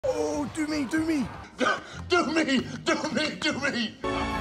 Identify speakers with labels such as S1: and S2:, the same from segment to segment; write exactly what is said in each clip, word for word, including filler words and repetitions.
S1: Oh, do me, do me,
S2: do me, do me, do me。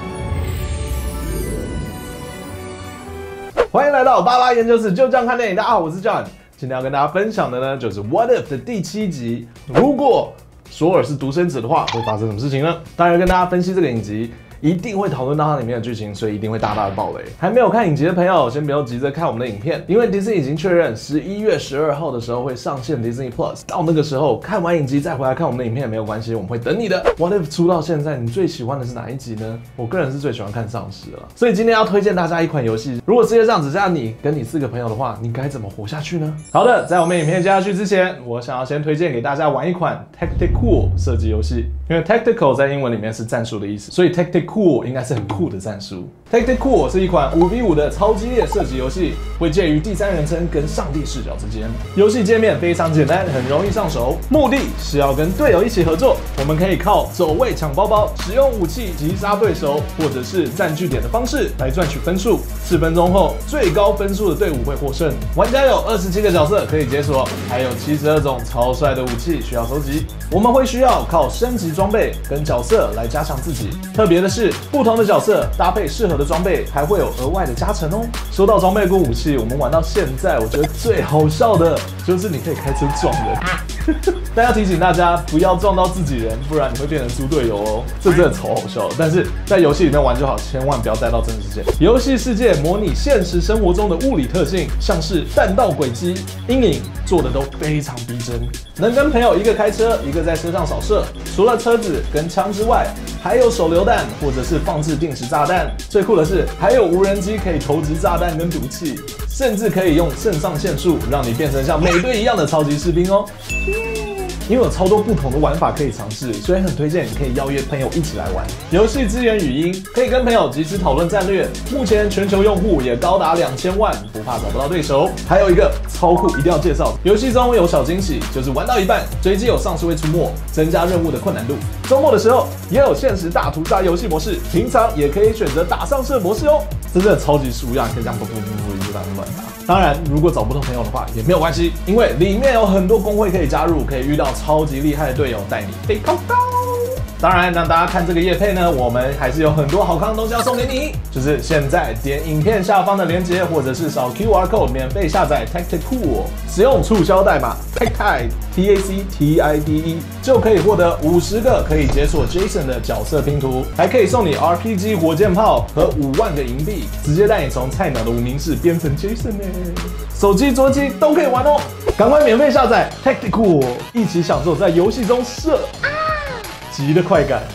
S3: 欢迎来到巴拉研究室，就这样看电影。大家好，我是 John。今天要跟大家分享的呢，就是《What If》的第七集。如果索尔是独生子的话，会发生什么事情呢？当然跟大家分析这个影集。 一定会讨论到它里面的剧情，所以一定会大大的爆雷。还没有看影集的朋友，先不用急着看我们的影片，因为迪士尼已经确认十一月十二号的时候会上线 Disney Plus。到那个时候看完影集再回来看我们的影片也没有关系，我们会等你的。What If 出到现在，你最喜欢的是哪一集呢？我个人是最喜欢看丧尸了，所以今天要推荐大家一款游戏。如果世界上只剩下你跟你四个朋友的话，你该怎么活下去呢？好的，在我们影片接下去之前，我想要先推荐给大家玩一款 Tactical 射击游戏，因为 Tactical 在英文里面是战术的意思，所以 Tactical 应该是很酷的战术。Tactical 是一款 五 v 五 的超激烈射击游戏，会介于第三人称跟上帝视角之间。游戏界面非常简单，很容易上手。目的是要跟队友一起合作，我们可以靠走位抢包包、使用武器击杀对手，或者是占据点的方式来赚取分数。四分钟后，最高分数的队伍会获胜。玩家有二十七个角色可以解锁，还有七十二种超帅的武器需要收集。我们会需要靠升级装备跟角色来加强自己。特别的是，不同的角色搭配适合的装备，还会有额外的加成哦。说到装备跟武器，我们玩到现在，我觉得最好笑的就是你可以开车撞人。但要提醒大家，不要撞到自己人，不然你会变成猪队友哦。这真的超好笑的，但是在游戏里面玩就好，千万不要带到真实世界。游戏世界模拟现实生活中的物理特性，像是弹道轨迹、阴影，做的都非常逼真。能跟朋友一个开车，一个在车上扫射。除了车子跟枪之外，还有手榴弹或者是放置定时炸弹。最酷的是，还有无人机可以投掷炸弹跟毒气，甚至可以用肾上腺素让你变成像美队一样的超级士兵哦。因为有超多不同的玩法可以尝试，所以很推荐你可以邀约朋友一起来玩。游戏支援语音，可以跟朋友即时讨论战略。目前全球用户也高达两千万，不怕找不到对手。还有一个超酷，一定要介绍。游戏中有小惊喜，就是玩到一半，随机有丧尸会出没，增加任务的困难度。周末的时候也有限时大屠杀游戏模式，平常也可以选择打丧尸的模式哦。真的超级舒压，可以这样啵啵啵啵一直打乱打。当然，如果找不到朋友的话也没有关系，因为里面有很多公会可以加入，可以遇到超级厉害的队友带你飞高高。当然，让大家看这个业配呢，我们还是有很多好康的东西要送给你，就是现在点影片下方的链接，或者是扫 Q R code 免费下载 Tactical， 使用促销代码 Tactide T A C T I D E 就可以获得五十个可以解锁 Jason 的角色拼图，还可以送你 R P G 火箭炮和五万个银币，直接带你从菜鸟的无名氏变成 Jason 呢。手机、桌机都可以玩哦，赶快免费下载 Tactical， 一起享受在游戏中射击的快感。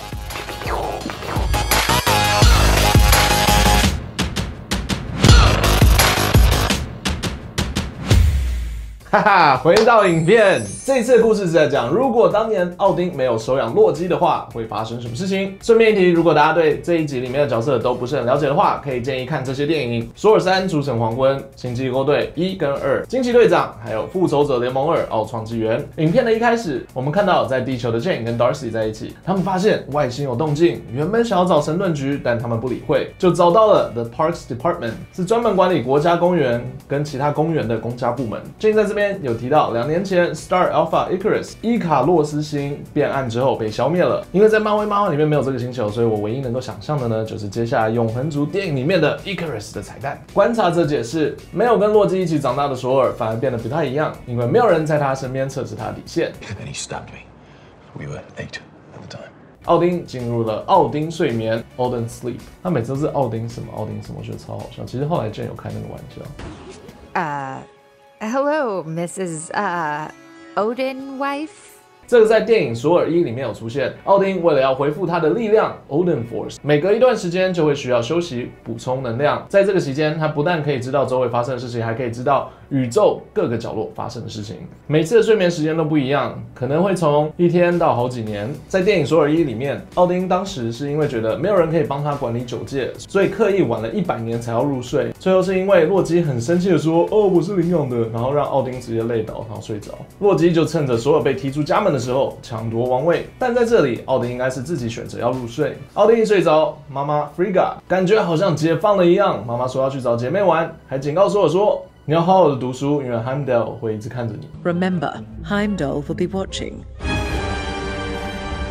S3: 哈哈，回到影片，这一次的故事是在讲，如果当年奥丁没有收养洛基的话，会发生什么事情？顺便一提，如果大家对这一集里面的角色都不是很了解的话，可以建议看这些电影：《索尔三：诸神黄昏》、《星际勾队一》跟二、《惊奇队长》，还有《复仇者联盟二：奥创纪元》。影片的一开始，我们看到在地球的 Jane 跟 Darcy 在一起，他们发现外星有动静，原本想要找神盾局，但他们不理会，就找到了 The Parks Department， 是专门管理国家公园跟其他公园的公家部门。Jane 在这边有提到，两年前 Star Alpha Icarus 伊卡洛斯星变暗之后被消灭了。因为在漫威漫画里面没有这个星球，所以我唯一能够想象的呢，就是接下来永恒族电影里面的 Icarus 的彩蛋。观察者解释，没有跟洛基一起长大的索尔反而变得不太一样，因为没有人在他身边测试他的底线。
S2: And he stabbed me. We were eight at the time.
S3: 奥丁进入了奥丁睡眠 Odin Sleep， 他每次都是奥丁什么奥丁什么，我觉得超好笑。其实后来 Jane 有开那个玩笑。
S4: Uh, hello, Missus Uh, Odin wife.
S3: 这个在电影《索尔一》里面有出现。奥丁为了要恢复他的力量 ，Odin Force， 每隔一段时间就会需要休息补充能量。在这个期间，他不但可以知道周围发生的事情，还可以知道宇宙各个角落发生的事情。每次的睡眠时间都不一样，可能会从一天到好几年。在电影《索尔一》里面，奥丁当时是因为觉得没有人可以帮他管理九界，所以刻意晚了一百年才要入睡。最后是因为洛基很生气的说：“哦，我是领养的。”然后让奥丁直接累倒，然后睡着。洛基就趁着索尔被踢出家门的时候抢夺王位，但在这里，奥丁应该是自己选择要入睡。奥丁一睡着，妈妈 Frigga 感觉好像解放了一样。妈妈说要去找姐妹玩，还警告索尔说：“你要好好的读书，因为 Heimdall 会一直看着你。”
S5: Remember, Heimdall will be watching.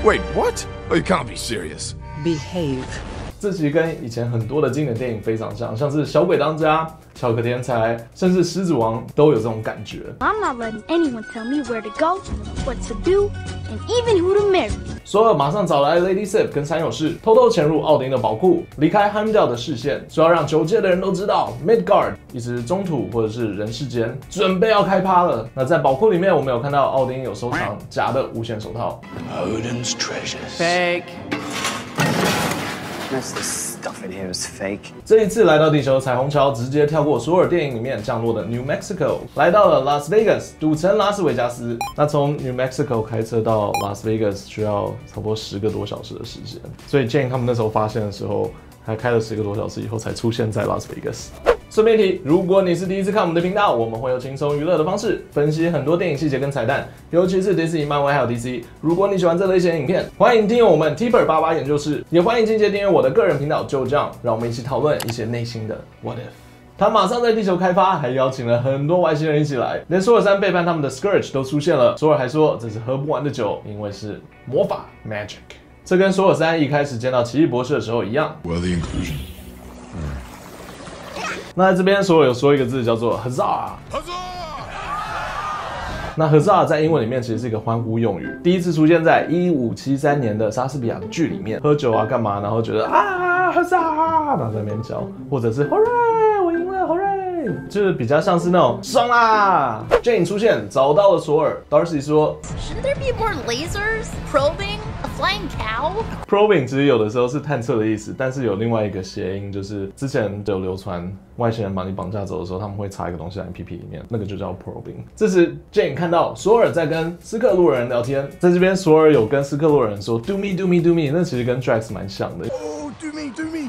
S1: Wait, what? Oh, you can't be serious.
S5: Behave.
S3: 这其实跟以前很多的经典电影非常像，像是《小鬼当家》、《巧克天才》，甚至《狮子王》都有这种感觉。
S6: I'm not letting anyone tell me where to go, what to do, and even who to marry.
S3: 索尔马上找来 Lady Sif 跟三勇士，偷偷潜入奥丁的宝库，离开 Heimdall 的视线，说要让九界的人都知道 Midgard 意思是中土或者是人世间，准备要开趴了。那在宝库里面，我们有看到奥丁有收藏假的无限手套。
S2: Odin's treasures.
S5: Fake.
S7: Most of the stuff in here is fake.
S3: 这一次来到地球，彩虹桥直接跳过索尔电影里面降落的 New Mexico， 来到了 Las Vegas 赌城拉斯维加斯。那从 New Mexico 开车到 Las Vegas 需要差不多十个多小时的时间，所以 Jane 他们那时候发现的时候，还开了十个多小时以后才出现在 Las Vegas。顺便一提，如果你是第一次看我们的频道，我们会用轻松娱乐的方式分析很多电影细节跟彩蛋，尤其是迪士尼、漫威还有 D C。如果你喜欢这类型的影片，欢迎订阅我们 Tipper 八八研究室，也欢迎进阶订阅我的个人频道。就这样，让我们一起讨论一些内心的 What if。他马上在地球开发，还邀请了很多外星人一起来，连索尔三背叛他们的 Scourge 都出现了。索尔还说这是喝不完的酒，因为是魔法 Magic。这跟索尔三一开始见到奇异博士的时候一样。
S1: Well, the inclusion.
S3: 那在这边，索尔有说一个字叫做 Huzzah。
S1: Huzzah!
S3: 那 Huzzah 在英文里面其实是一个欢呼用语，第一次出现在一五七三年的莎士比亚的剧里面，喝酒啊干嘛，然后觉得啊 Huzzah， 然后在那边叫，或者是 Hooray， 我赢了 Hooray， 就是比较像是那种爽啦。Jane 出现找到了索尔 ，Darcy 说
S8: Shouldn't there be more lasers? Probing? A flying cow?
S3: Probing 其实有的时候是探测的意思，但是有另外一个谐音，就是之前有流传外星人把你绑架走的时候，他们会插一个东西在你屁屁里面，那个就叫 probing。这时 Jane 看到索尔在跟斯克洛人聊天，在这边索尔有跟斯克洛人说 do me do me do me， 那其实跟 Drax 蛮像的。
S1: Oh, do me, do me.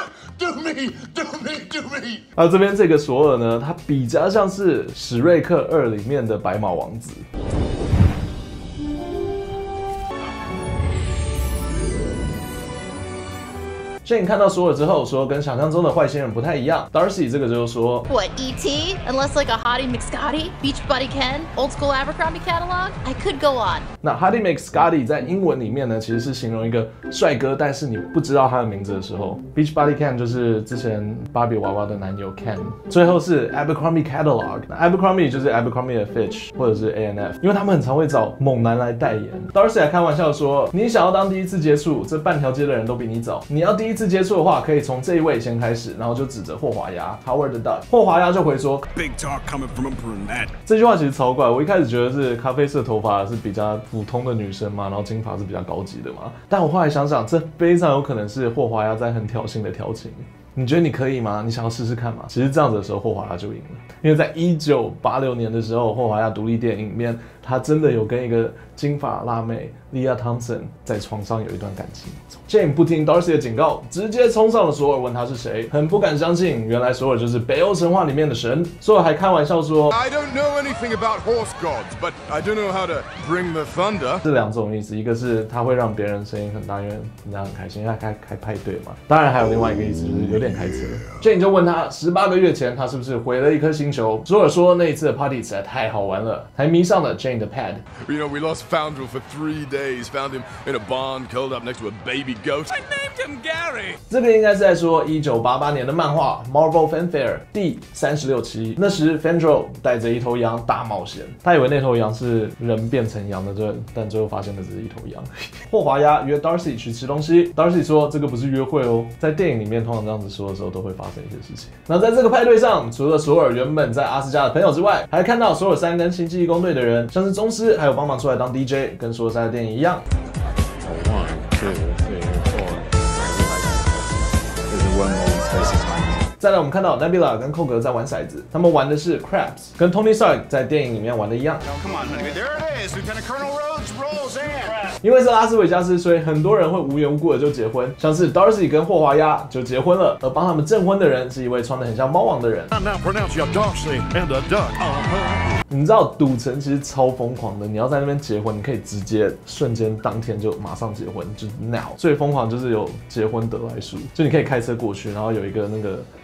S1: Do me, do me, do me.
S3: 而这边这个索尔呢，他比较像是史瑞克二里面的白马王子。Jane 看到索尔之后说，跟想象中的坏星人不太一样。Darcy 这个就说
S8: What, E T? Unless like a Hottie McScotty? Beach Buddy Ken? Old school Abercrombie catalog? I could go on.
S3: 那 Hottie McScotty 在英文里面呢，其实是形容一个帅哥，但是你不知道他的名字的时候。Beach Buddy Ken 就是之前芭比娃娃的男友 Ken。最后是 Abercrombie catalog， 那 Abercrombie 就是 Abercrombie 的 Fitch 或者是 A and F， 因为他们很常会找猛男来代言。Darcy 还开玩笑说，你想要当第一次接触，这半条街的人都比你早。你要第一次接触的话，可以从这一位先开始，然后就指着霍华鸭 Howard the Duck。霍华鸭就回说
S1: Big talk coming from Emperor Ned.
S3: 这句话其实超怪，我一开始觉得是咖啡色头发是比较普通的女生嘛，然后金发是比较高级的嘛，但我后来想想，这非常有可能是霍华鸭在很挑衅的调情。你觉得你可以吗？你想要试试看吗？其实这样子的时候，霍华鸭就赢了，因为在一九八六年的时候，霍华鸭独立电影里面，他真的有跟一个金发辣妹 Leah Thompson 在床上有一段感情。Jane 不听 Darcy 的警告，直接冲上了索尔，问他是谁，很不敢相信，原来索尔就是北欧神话里面的神。索尔还开玩笑说
S1: I don't know anything about horse gods, but I do know how to bring the thunder.
S3: 这两种意思，一个是他会让别人声音很大，因为人家很开心，因为他开开派对嘛。当然还有另外一个意思，就是有点开车。Jane 就问他，十八个月前他是不是毁了一颗星球？索尔说那一次的 party 实在太好玩了，还迷上了 Jane 的 pad。
S1: You know, we lost Foundrel for three days, found him in a barn curled up next to a baby goat. I named him Gary.
S3: 这个应该是在说一九八八年的漫画 Marvel Fanfare 第三十六期。那时 Fandral 带着一头羊大冒险，他以为那头羊是人变成羊的，对，但最后发现那只是一头羊。霍华鸭约 Darcy 去吃东西 ，Darcy 说这个不是约会哦，在电影里面通常这样子说的时候都会发生一些事情。那在这个派对上，除了索尔原本在阿斯加的朋友之外，还看到索尔三跟星际义工队的人，像是宗师，还有帮忙出来当 D J， 跟索尔三的电影一样。再来，我们看到 Nebula 跟寇格在玩骰子，他们玩的是 Craps， 跟 Tony Stark 在电影里面玩的一样。因为是拉斯维加斯，所以很多人会无缘无故的就结婚，像是 Darcy 跟霍华鸭就结婚了，而帮他们证婚的人是一位穿得很像猫王的人。你知道赌城其实超疯狂的，你要在那边结婚，你可以直接瞬间当天就马上结婚，就是 now。最疯狂就是有结婚得来速，就你可以开车过去，然后有一个那个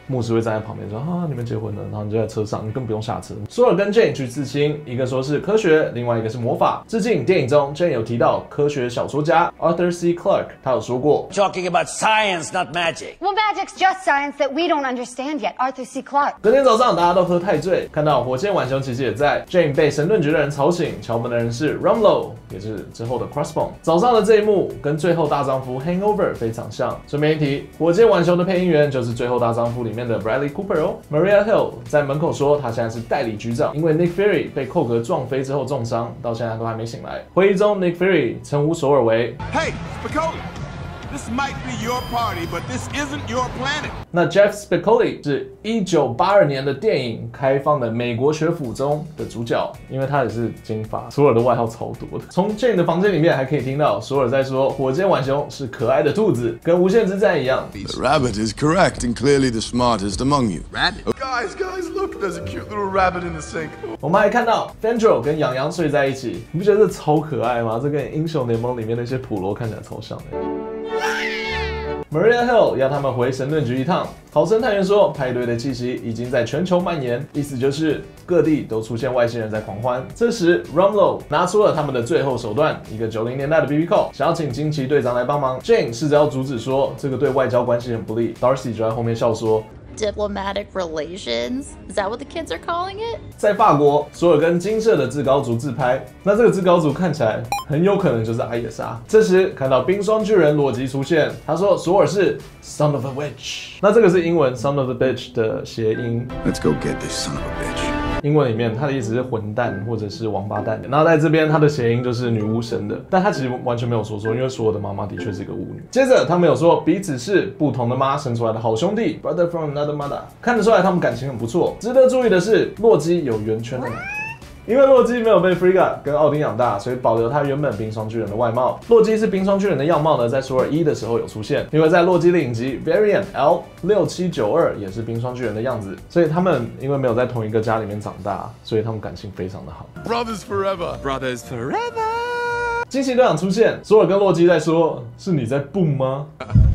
S3: 牧师会站在旁边说啊，你们结婚了，然后你就在车上，你根本不用下车。索尔跟 Jane 去刺青，一个说是科学，另外一个是魔法。致敬电影中 Jane 有提到科学小说家 Arthur C. Clarke， 他有说过
S5: Talking about science, not magic.
S9: Well, magic's just science that we don't understand yet. Arthur C. Clarke。
S3: 隔天早上大家都喝太醉，看到火箭浣熊其实也在。Jane 被神盾局的人吵醒，敲门的人是 Rumlow， 也是之后的 Crossbone。早上的这一幕跟最后大丈夫 Hangover 非常像。顺便一提，火箭浣熊的配音员就是最后大丈夫里面的 Bradley Cooper 哦。Maria Hill 在门口说他现在是代理局长，因为 Nick Fury 被寇格撞飞之后重伤，到现在都还没醒来。会议中 Nick Fury 称呼索尔为
S10: Hey, Spicoli.This might be your party, but this isn't your planet.
S3: 那 Jeff Spicoli 是一九八二年的电影《开放的美国学府》中的主角，因为他也是金发，索尔的外号超多的。从 Jane 的房间里面还可以听到索尔在说火箭浣熊是可爱的兔子，跟无限之战一样。
S1: The rabbit is correct and clearly the smartest among you.
S10: Rabbit?
S1: Guys, guys, look, there's a cute little rabbit in the sink.
S3: 我们还看到 Fandral 跟洋洋睡在一起，你不觉得这超可爱吗？这跟英雄联盟里面那些普罗看起来超像的。Maria Hill 要他们回神盾局一趟。逃生探员说，派对的气息已经在全球蔓延，意思就是各地都出现外星人在狂欢。这时 Rumlow 拿出了他们的最后手段，一个九零年代的 B B call， 想要请惊奇队长来帮忙。Jane 试着要阻止说，这个对外交关系很不利。Darcy 就在后面笑说。
S8: Diplomatic relations? Is that what the kids are calling it?
S3: 在法国，索尔跟金色的至高族自拍，那这个至高族看起来很有可能就是阿耶莎。这时看到冰霜巨人洛基出现，他说索尔是 son of a witch， 那这个是英文 son of a bitch 的谐音。
S1: Let's go get this son of a bitch。
S3: 英文里面它的意思是混蛋或者是王八蛋，然后在这边它的谐音就是女巫神的，但它其实完全没有说错，因为索尔的妈妈的确是一个巫女。接着他们有说彼此是不同的妈生出来的好兄弟 ，brother from another mother， 看得出来他们感情很不错。值得注意的是，洛基有圆圈的奶头。因为洛基没有被 Frigga 跟奥丁养大，所以保留他原本冰霜巨人的外貌。洛基是冰霜巨人的样貌呢，在索尔一的时候有出现，因为在洛基的影集 Variant L 六七九二也是冰霜巨人的样子，所以他们因为没有在同一个家里面长大，所以他们感情非常的好。
S1: Brothers forever,
S10: brothers forever。
S3: 惊奇队长出现，索尔跟洛基在说：“是你在 boom 吗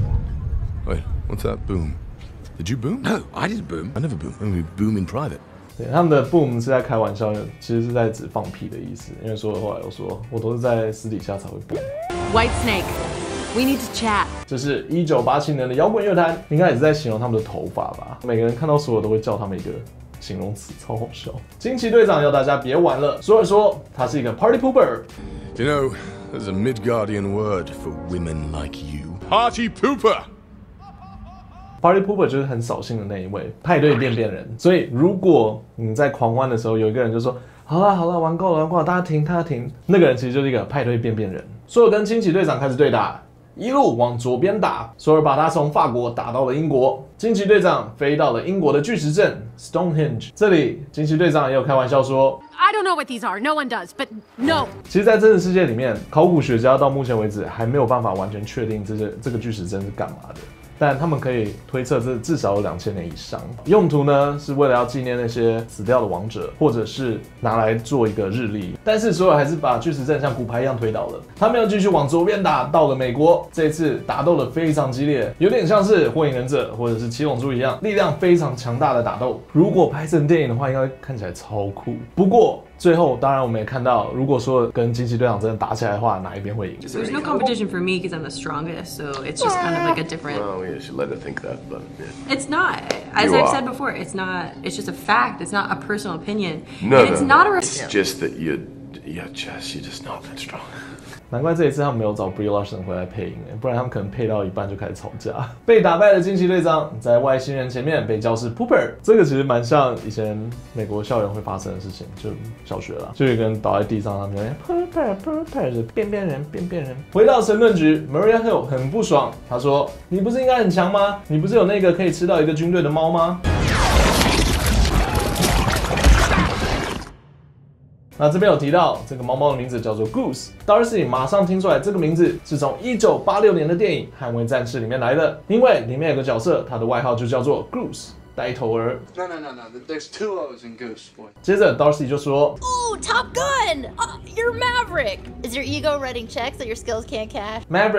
S1: ？”Wait, what's that boom? Did you boom?
S10: No, I didn't boom.
S1: I never boom. I only boom in private.
S3: 对，他们的 boom 是在开玩笑，其实是在指放屁的意思。因为索尔后来有说，我都是在私底下才会 boom。
S11: White Snake, we need to chat。
S3: 这是一九八七年的摇滚乐坛，应该也是在形容他们的头发吧？每个人看到索尔都会叫他们一个形容词，超好笑。惊奇队长要大家别玩了，索尔说他是一个 party pooper。
S1: You know, there's a Midgardian word for women like you. Party pooper.Party
S3: pooper 就是很扫兴的那一位，派对便便人。所以如果你在狂欢的时候，有一个人就说：“好了好了，玩够了玩够了，大家停大家停。”那个人其实就是一个派对便便人。索尔跟惊奇队长开始对打，一路往左边打，索尔把他从法国打到了英国。惊奇队长飞到了英国的巨石阵 Stonehenge， 这里惊奇队长也有开玩笑说
S11: ：“I don't know what these are. No one does, but no。”
S3: 其实，在真实世界里面，考古学家到目前为止还没有办法完全确定这些这个巨石阵是干嘛的。但他们可以推测这至少有两千年以上。用途呢是为了要纪念那些死掉的王者，或者是拿来做一个日历。但是索尔还是把巨石阵像骨牌一样推倒了。他们又继续往左边打，到了美国。这一次打斗的非常激烈，有点像是火影忍者或者是七龙珠一样，力量非常强大的打斗。如果拍成电影的话，应该看起来超酷。不过最后，当然我们也看到，如果说跟惊奇队长真的打起来的话，哪一边会赢
S11: ？There's no competition for me because I'm the strongest, so it's just kind of like a different.
S2: Well, yeah, you let her think that, but yeah.
S11: It's not. As
S2: You
S11: I've
S2: are.
S11: said before, it's not. It's just a fact. It's not a personal opinion.
S2: No,
S11: and it's
S2: no,
S11: not
S2: no.
S11: a.
S2: It's just that you, your chest, you're just not that strong.
S3: 难怪这一次他们没有找 Brie Larson 回来配音，不然他们可能配到一半就开始吵架。被打败的惊奇队长在外星人前面被叫是 Pooper， 这个其实蛮像以前美国校园会发生的事情，就小学啦，就有一个人倒在地上，他们就 Pooper Pooper 就便便人便便人。回到神盾局 ，Maria Hill 很不爽，他说：“你不是应该很强吗？你不是有那个可以吃到一个军队的猫吗？”那这边有提到这个猫猫的名字叫做 Goose，Darcy 马上听出来这个名字是从一九八六年的电影《捍卫战士》里面来的，因为里面有个角色，他的外号就叫做 Goose 呆头儿。
S12: No, no, no, no. There's two O's in Goose, boy.
S3: 接着 Darcy 就说
S8: Ooh, Top Gun! Uh, you're Maverick! Is your ego writing checks that your skills can't cash?
S3: Maverick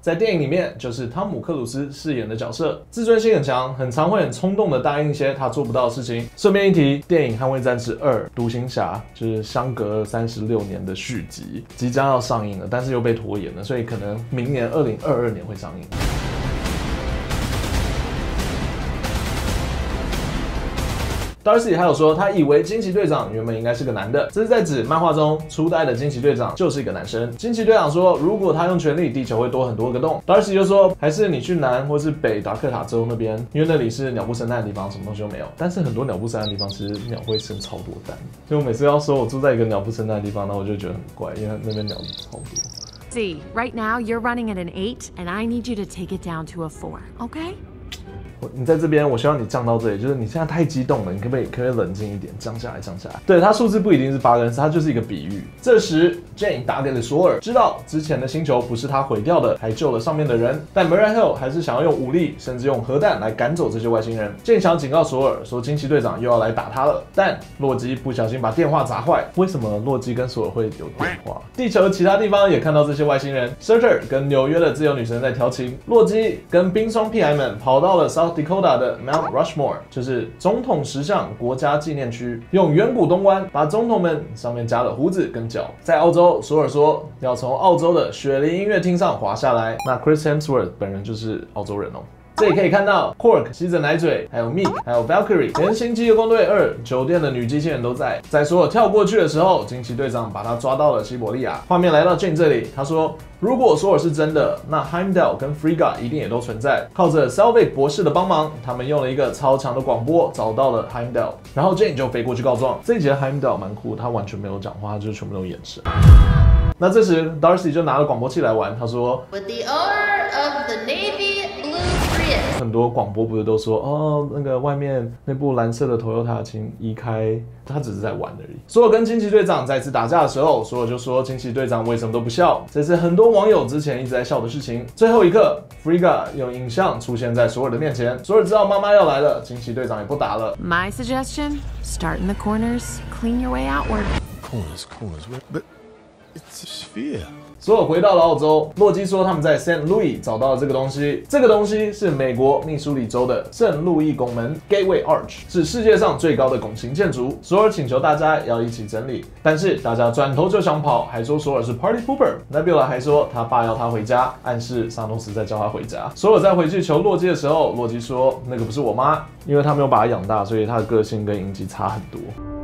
S3: 在电影里面就是汤姆克鲁斯饰演的角色，自尊心很强，很常会很冲动的答应一些他做不到的事情。顺便一提，电影《捍卫战士二：独行侠》就是相隔三十六年的续集，即将要上映了，但是又被拖延了，所以可能明年二零二二年会上映。Darcy 还有说，他以为惊奇队长原本应该是个男的，这是在指漫画中初代的惊奇队长就是一个男生。惊奇队长说，如果他用全力，地球会多很多个洞。Darcy 就说，还是你去南或是北达克塔州那边，因为那里是鸟不生蛋的地方，什么东西都没有。但是很多鸟不生蛋的地方，其实鸟会生超多蛋。所以我每次要说我住在一个鸟不生蛋的地方，那我就觉得很怪，因为那边鸟超多。
S13: See, right now you're running at an eight, and I need you to take it down to a four, okay?
S3: 你在这边，我希望你降到这里，就是你现在太激动了，你可不可以可不可以冷静一点，降下来，降下来。对，它数字不一定是八跟四，它就是一个比喻。这时 Jane 打给了索尔，知道之前的星球不是他毁掉的，还救了上面的人，但 Murray Hill 还是想要用武力，甚至用核弹来赶走这些外星人。Jane 想警告索尔说，惊奇队长又要来打他了，但洛基不小心把电话砸坏。为什么洛基跟索尔会有电话？地球其他地方也看到这些外星人 ，Surtur 跟纽约的自由女神在调情，洛基跟冰霜屁孩们跑到了 South Dakota 的 Mount Rushmore， 就是总统石像国家纪念区，用远古东湾把总统们上面加了胡子跟角。在澳洲，索尔说要从澳洲的雪梨音乐厅上滑下来，那 Chris Hemsworth 本人就是澳洲人哦。这里可以看到 Cork 吸着奶嘴，还有 Meek， 还有 Valkyrie， 连星际游攻队二酒店的女机器人都在。在索尔跳过去的时候，惊奇队长把他抓到了西伯利亚。画面来到 Jane 这里，他说，如果索尔是真的，那 Heimdall 跟 Frigga 一定也都存在。靠着 Selvig 博士的帮忙，他们用了一个超强的广播找到了 Heimdall， 然后 Jane 就飞过去告状。这一集的 Heimdall 蛮酷，他完全没有讲话，他就是全部都眼神。那这时 Darcy 就拿了广播器来玩，他说
S8: With the owner of the Navy Blue Prius，
S3: 很多广播不是都说哦，那个外面那部蓝色的 Toyota 请移开，他只是在玩而已。索尔跟惊奇队长再次打架的时候，索尔就说惊奇队长为什么都不笑，这是很多网友之前一直在笑的事情。最后一刻 Frigga 用影像出现在索尔的面前，索尔知道妈妈要来了，惊奇队长也不打了。
S13: My suggestion: start in the corners, clean your way outward.
S2: Corners, corners, but it's a sphere.
S3: 索尔回到了澳洲，洛基说他们在 Saint Louis 找到了这个东西，这个东西是美国密苏里州的圣路易拱门 Gateway Arch， 是世界上最高的拱形建筑。索尔请求大家要一起整理，但是大家转头就想跑，还说索尔是 Party Pooper。Nebula 还说他爸要他回家，暗示萨诺斯在叫他回家。索尔在回去求洛基的时候，洛基说那个不是我妈，因为他没有把他养大，所以他的个性跟影集差很多。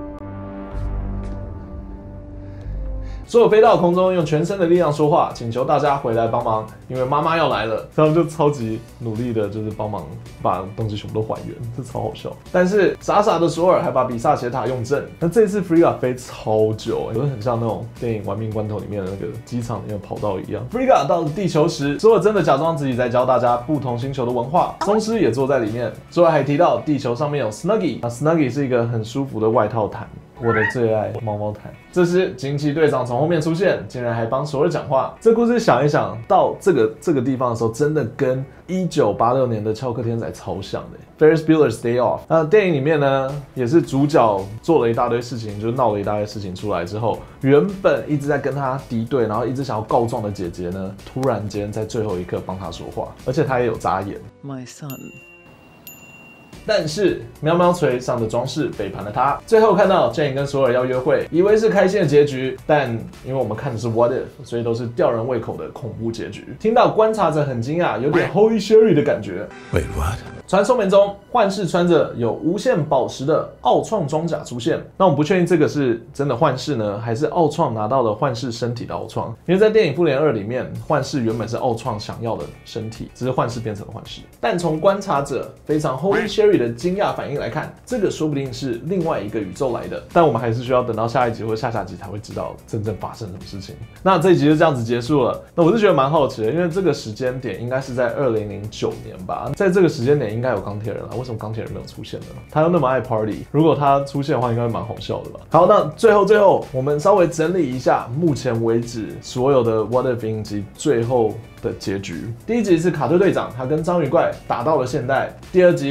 S3: 索尔飞到空中，用全身的力量说话，请求大家回来帮忙，因为妈妈要来了。他们就超级努力的，就是帮忙把东西全部都还原，这超好笑。但是傻傻的索尔还把比萨斜塔用正。那这次 Frigga 飞超久，有点很像那种电影《玩命关头》里面的那个机场里面跑道一样。Frigga 到了地球时，索尔真的假装自己在教大家不同星球的文化。宗师也坐在里面。索尔还提到地球上面有 Snuggie， 那 Snuggie 是一个很舒服的外套毯。我的最爱猫猫毯。这时惊奇队长从后面出现，竟然还帮索尔讲话。这故事想一想到这个这个地方的时候，真的跟一九八六年的翘课天才超像的。Ferris Bueller's Day Off。那电影里面呢，也是主角做了一大堆事情，就是闹了一大堆事情出来之后，原本一直在跟他敌对，然后一直想要告状的姐姐呢，突然间在最后一刻帮他说话，而且他也有眨眼。
S14: My son。
S3: 但是喵喵锤上的装饰背叛了他。最后看到 Jane 跟索尔要约会，以为是开心的结局，但因为我们看的是 What If， 所以都是吊人胃口的恐怖结局。听到观察者很惊讶，有点 Holy Sherry 的感觉。
S2: Wait, what？
S3: 传说门中，幻视穿着有无限宝石的奥创装甲出现。那我们不确定这个是真的幻视呢，还是奥创拿到了幻视身体的奥创？因为在电影《复联二》里面，幻视原本是奥创想要的身体，只是幻视变成了幻视。但从观察者非常 Holy Sherry 的惊讶反应来看，这个说不定是另外一个宇宙来的。但我们还是需要等到下一集或下下集才会知道真正发生什么事情。那这一集就这样子结束了。那我是觉得蛮好奇的，因为这个时间点应该是在二零零九年吧，在这个时间点应该有钢铁人了，为什么钢铁人没有出现呢？他又那么爱 party， 如果他出现的话，应该会蛮好笑的吧。好，那最后最后，我们稍微整理一下目前为止所有的 What If 影集最后的结局。第一集是卡特队长，他跟章鱼怪打到了现代；第二集是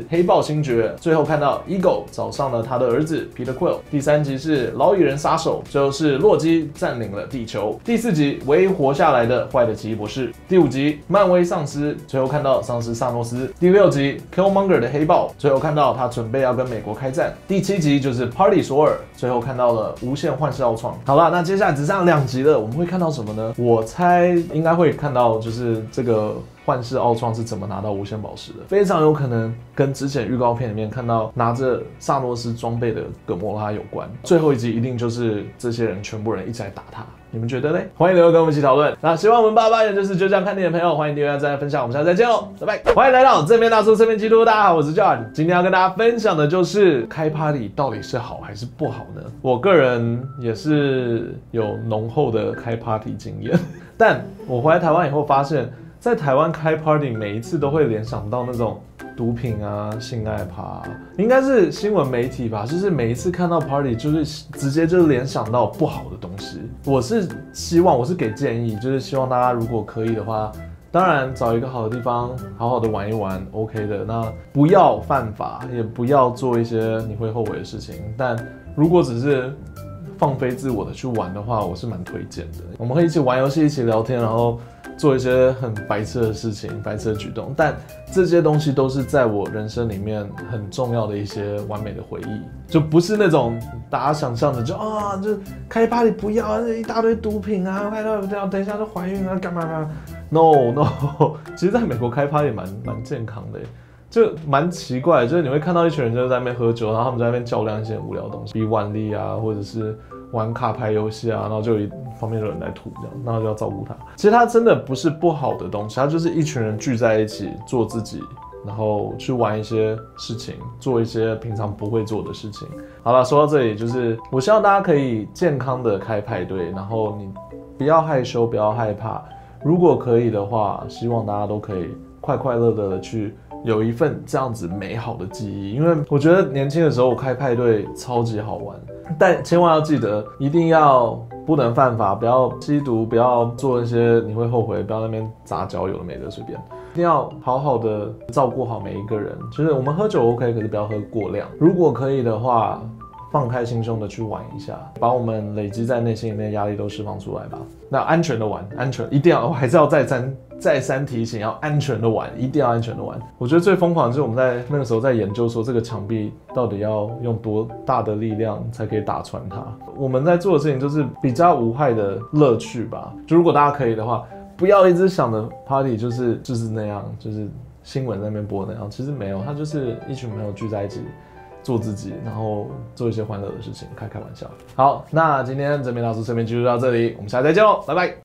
S3: 黑豹星爵，最后看到 Ego 找上了他的儿子 Peter Quill。第三集是老蚁人杀手，最后是洛基占领了地球。第四集唯一活下来的坏的奇异博士。第五集漫威丧尸，最后看到丧尸萨诺斯。第六集 Killmonger 的黑豹，最后看到他准备要跟美国开战。第七集就是 Party 索尔，最后看到了无限幻视奥创。好了，那接下来只剩两集了，我们会看到什么呢？我猜应该会看到就是这个幻视奥创是怎么拿到无限宝石的，非常有可能跟之前预告片里面看到拿着萨诺斯装备的葛莫拉有关。最后一集一定就是这些人全部人一起来打他。你们觉得嘞？欢迎留言跟我们一起讨论。那喜欢我们八八眼就是就这样看电影的朋友，欢迎订阅、按赞、分享。我们下次再见喽，拜拜！欢迎来到正面大叔侧面基督，大家好，我是 John。今天要跟大家分享的就是开 party 到底是好还是不好呢？我个人也是有浓厚的开 party 经验，但我回来台湾以后发现，在台湾开 party 每一次都会联想到那种毒品啊、性爱趴、啊，应该是新闻媒体吧，就是每一次看到 party 就是直接就联想到不好的东西。我是希望，我是给建议，就是希望大家如果可以的话，当然找一个好的地方好好的玩一玩 OK 的，那不要犯法，也不要做一些你会后悔的事情，但如果只是放飞自我的去玩的话，我是蛮推荐的。我们可以一起玩游戏，一起聊天，然后做一些很白痴的事情、白痴的举动，但这些东西都是在我人生里面很重要的一些完美的回忆，就不是那种大家想象的就啊，就开 party 不要一大堆毒品啊，开到这样等一下就怀孕啊，干嘛干嘛 ？No No， 其实在美国开 party 蛮蛮健康的。就蛮奇怪的，就是你会看到一群人就在那边喝酒，然后他们在那边较量一些很无聊的东西，比腕力啊，或者是玩卡牌游戏啊，然后就有一旁边有人来吐这样，然后就要照顾他。其实它真的不是不好的东西，它就是一群人聚在一起做自己，然后去玩一些事情，做一些平常不会做的事情。好了，说到这里，就是我希望大家可以健康的开派对，然后你不要害羞，不要害怕。如果可以的话，希望大家都可以快快乐乐的去有一份这样子美好的记忆，因为我觉得年轻的时候我开派对超级好玩，但千万要记得，一定要不能犯法，不要吸毒，不要做一些你会后悔，不要在那边杂交有的没的随便，一定要好好的照顾好每一个人。就是我们喝酒 OK， 可是不要喝过量。如果可以的话，放开心胸的去玩一下，把我们累积在内心里面的压力都释放出来吧。那安全的玩，安全一定要，我还是要再三再三提醒，要安全的玩，一定要安全的玩。我觉得最疯狂的就是我们在那个时候在研究说这个墙壁到底要用多大的力量才可以打穿它。我们在做的事情就是比较无害的乐趣吧。就如果大家可以的话，不要一直想着 party 就是就是那样，就是新闻在那边播那样，其实没有，它就是一群朋友聚在一起。做自己，然后做一些欢乐的事情，开开玩笑。好，那今天正面大叔侧面记录到这里，我们下次再见喽，拜拜。